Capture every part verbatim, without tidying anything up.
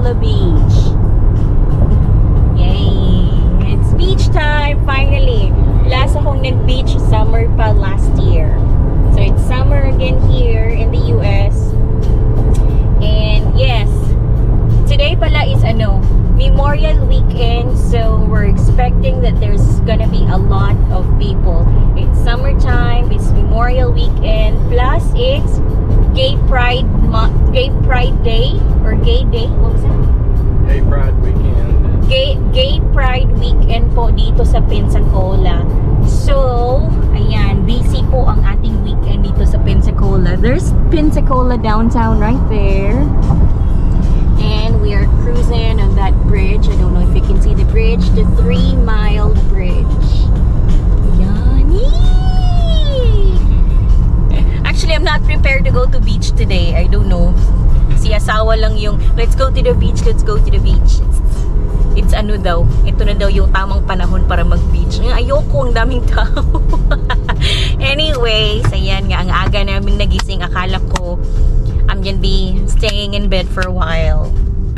Pensacola Beach. Yay! It's beach time finally. Last akong nag-beach summer pa last year. So it's summer again here in the U S. And yes, today pala is ano, Memorial Weekend, so we're expecting that there's gonna be a lot of people. It's summertime, it's Memorial Weekend, plus it's Gay Pride Gay Pride Day or Gay Day. What was that? Gay Pride Weekend. Gay Gay Pride Weekend po dito sa Pensacola. So, ayan, busy po ang ating weekend dito sa Pensacola. There's Pensacola downtown right there. And we are cruising on that bridge. I don't know if you can see the bridge, the Three Mile Bridge. Yan. Actually, I'm not prepared to go to beach today. I don't know. Si asawa lang yung, let's go to the beach, let's go to the beach. It's, it's ano daw, ito na daw yung tamang panahon para mag-beach. Ayoko, ang daming tao. Anyways, ayan nga, ang aga namin nagising. Akala ko I'm gonna be staying in bed for a while.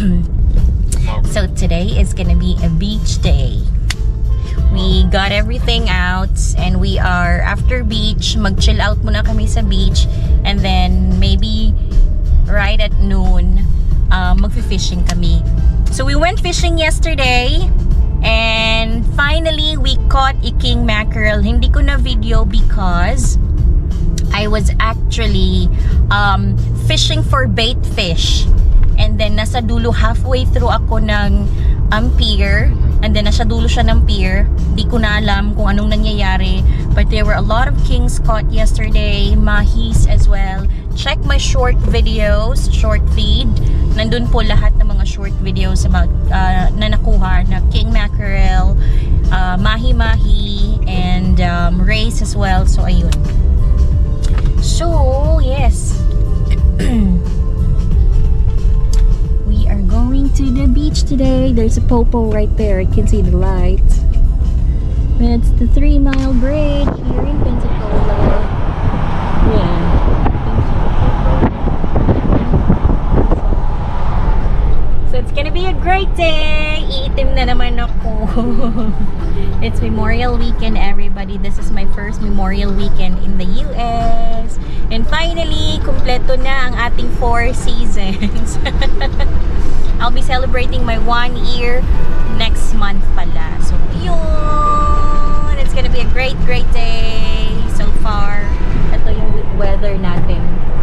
So today is gonna be a beach day. We got everything out and we are after beach, mag-chill out muna kami sa beach, and then maybe right at noon uh, mag-fishing kami. So we went fishing yesterday and finally we caught a king mackerel. Hindi ko na video because I was actually um, fishing for bait fish, and then nasa dulo halfway through ako ng um, pier, and then nasa dulo siya ng pier. Di ko na alam kung anong nangyayari, but there were a lot of kings caught yesterday, mahis as well. Check my short videos, short feed. Nandun po lahat ng mga short videos about uh, na nakuha na king mackerel, uh, mahi-mahi, and um, rays as well. So ayun. So, yes. We are going to the beach today. There's a popo right there. I can see the lights. It's the Three Mile Bridge here in Pensacola. Yeah. So, it's gonna be a great day. Iitim na naman ako. It's Memorial Weekend, everybody. This is my first Memorial Weekend in the U S. And finally, kumpleto na ang ating four seasons. I'll be celebrating my one year next month pala. So, yun! It's gonna be a great, great day so far. Ito yung weather natin.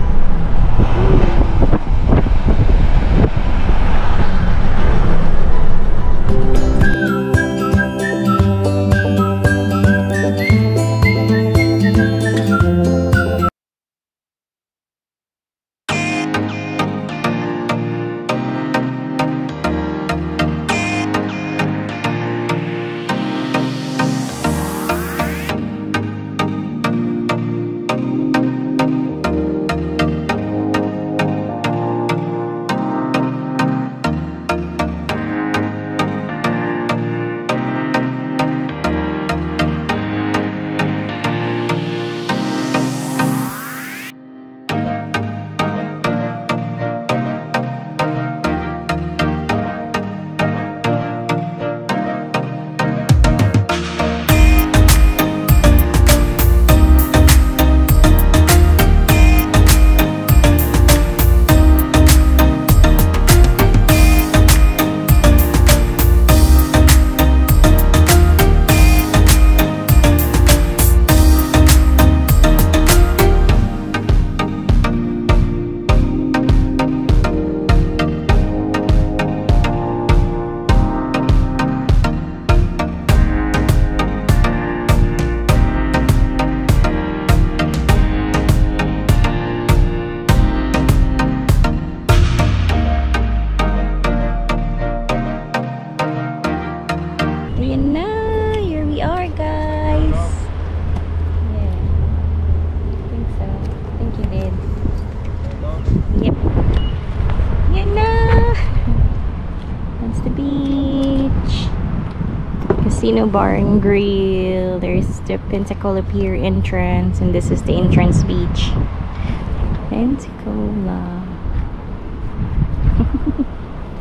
Casino Bar and Grill. There's the Pensacola Pier entrance, and this is the entrance beach. Pensacola.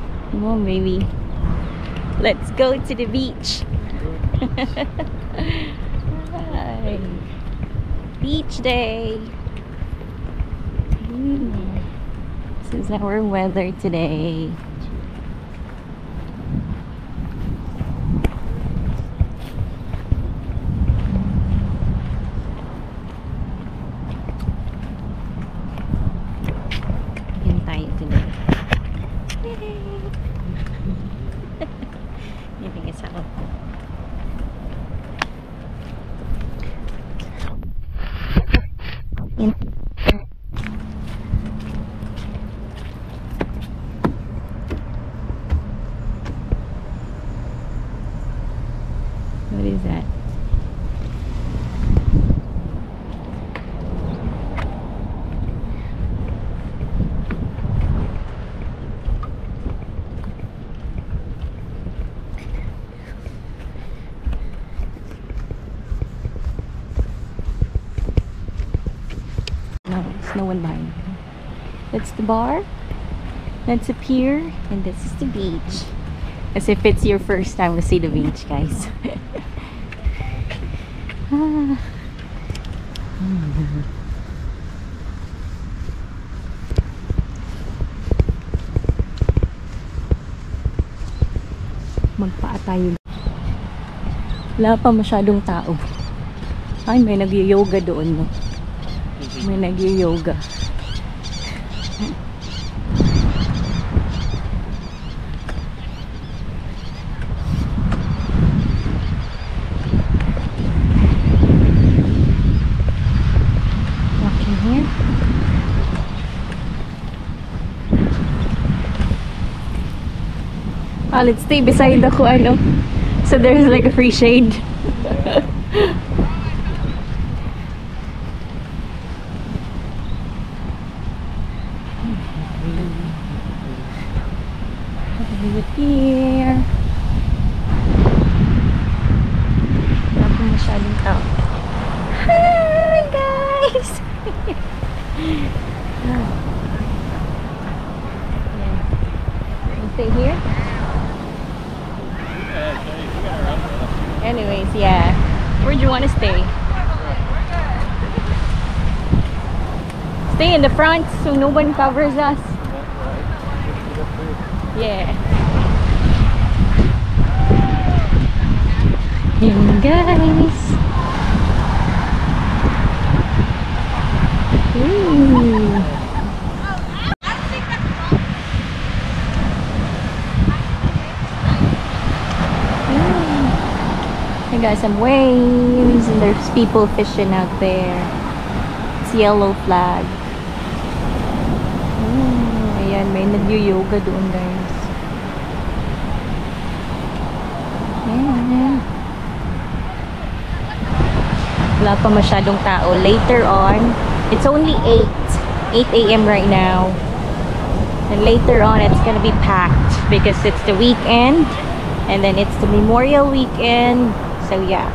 Come on, baby. Let's go to the beach. Hi. Beach day. Mm. This is our weather today. Yan tayo today. Yan ang isa ko. Yan. What is that? No, there's no one behind. That's the bar. That's a pier. And this is the beach. As if it's your first time to see the beach, guys. Ah. Magpaa tayo. Wala pa masyadong tao. Ay, may nag-yoga doon, no? May nag-yoga. Walking here. Ah, let's stay beside the ano. So there's like a free shade. Over here. Wala po masyadong tao. Hi guys! Yeah. You stay here? Anyways, yeah. Where do you want to stay? Stay in the front so no one covers us. Yeah. Yun guys. Ooh. I got some waves and there's people fishing out there. It's yellow flag. Oh, ayan, may nag-yoga doon guys. Ayan. Wala pa masyadong tao. Later on, it's only eight a m right now. And later on, it's gonna be packed because it's the weekend. And then it's the Memorial Weekend. So yeah.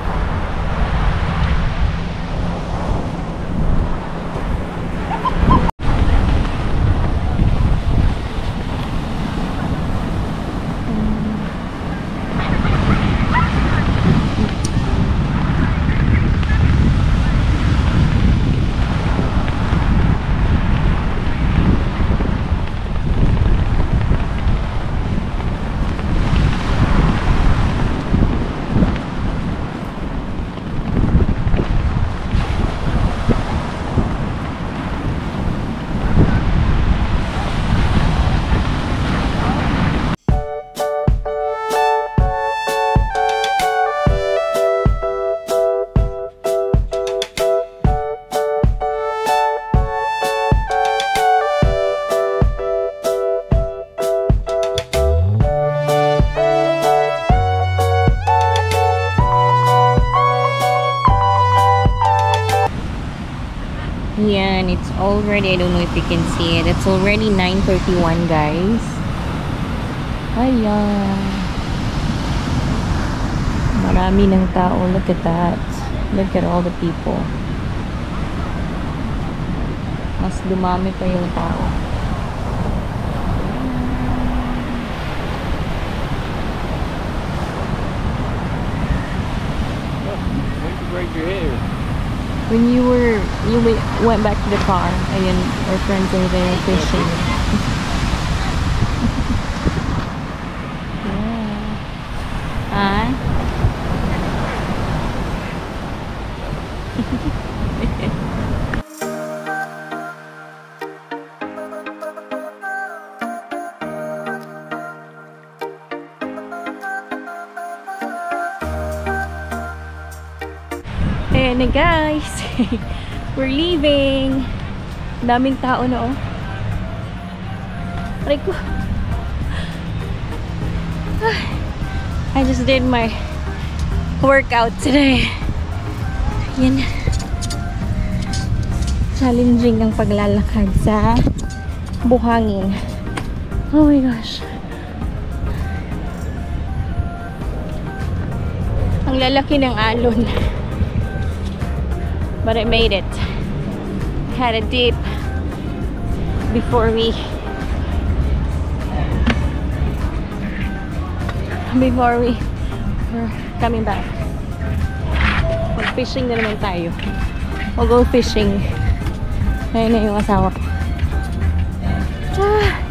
Yan, it's already, I don't know if you can see it. It's already nine thirty-one, guys. Ayan. Marami ng tao. Look at that. Look at all the people. Mas dumami pa yung tao. you we went back to the car. Ayun, our friends are there fishing. Yeah. Ah? Ayan na guys. We're leaving. Daming tao na oh. Aray ko. I just did my workout today. Yan. Challenging ang paglalakad sa buhangin. Oh my gosh. Ang lalaki ng alon. But I made it. I had a dip before we before we were coming back. Mag-fishing na naman tayo. We'll go fishing. Ayun na yung asawa ko. Ah.